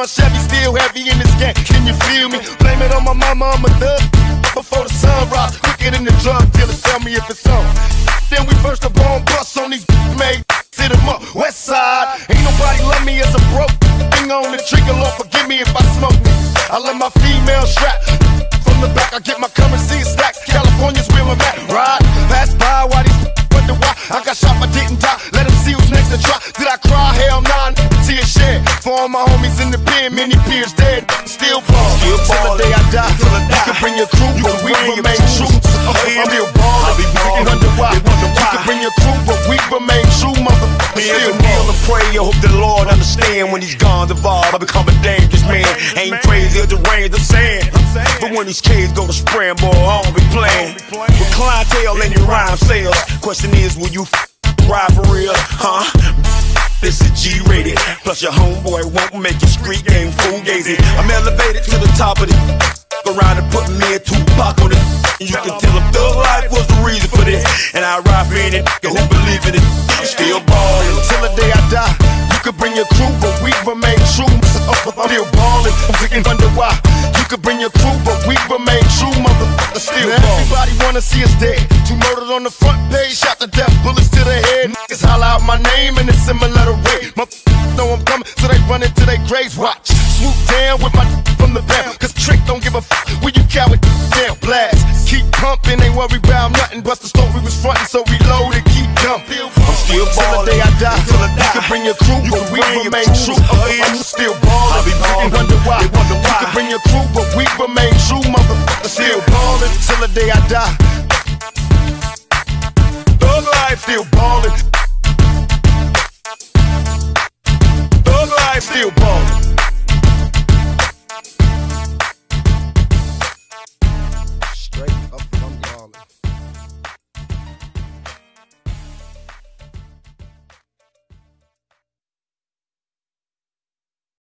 Chevy, still heavy in this game. Can you feel me? Blame it on my mama, I'm a thug. Before the sunrise, quicker than the drug dealers. Tell me if it's on. Then we first the bomb bust on these made. Hit 'em up, West Side. Ain't nobody love me as a broke. Thing on the trigger, Lord forgive me if I smoke niggas. I let my female strap. From the back, I get my currency stacks. California's where I'm at. Ride, pass by while these wonder why I got shot but didn't die. Let them see who's next to try. Did I cry? Hell nah, see a shed. For all my homies in the pen, many peers dead. Still ball, till the day I die. You can bring your crew, but we remain true. Still ball, wonder why. You can bring your crew, but we remain true, motherfucker. Still kneel and pray, I hope the Lord understand. When he's gone, evolved, I become a dangerous man. Ain't crazy or deranged, I'm saying. But when these kids go to spraying, boy, I don't be playing. With clientele and your rhyme sales. Question is, will you ride for real, huh? This is G-rated. Plus your homeboy won't make your street game fugazi. I'm elevated to the top of the around and put me and Tupac on it. And you can tell him thug life was the reason for this. And I ride for any nigga who believe in it. I'm still ballin' till the day I die. You could bring your crew, but we remain true. I'm still ballin'. You wonder why. You could bring your crew, but we remain true, motherfucker. Still ballin'. Everybody wanna see us dead. 2 murdered on the front page, shot to death, bullets to the head. Niggas holler out my name in a similar way. Know I'm coming, so they run into their graves. Watch, swoop down with my from the back. Cause Trick don't give a when you coward down. Blast, keep pumping, ain't worry about nothing. But the story was frontin', so reload and keep dumping. I'm still ballin' till the day I die. You can bring your crew, but we remain true. I'm still ballin'. You wonder why. You can bring your crew, but we remain true, motherfucker. Still ballin' till the day I die. Thug life, still ballin'.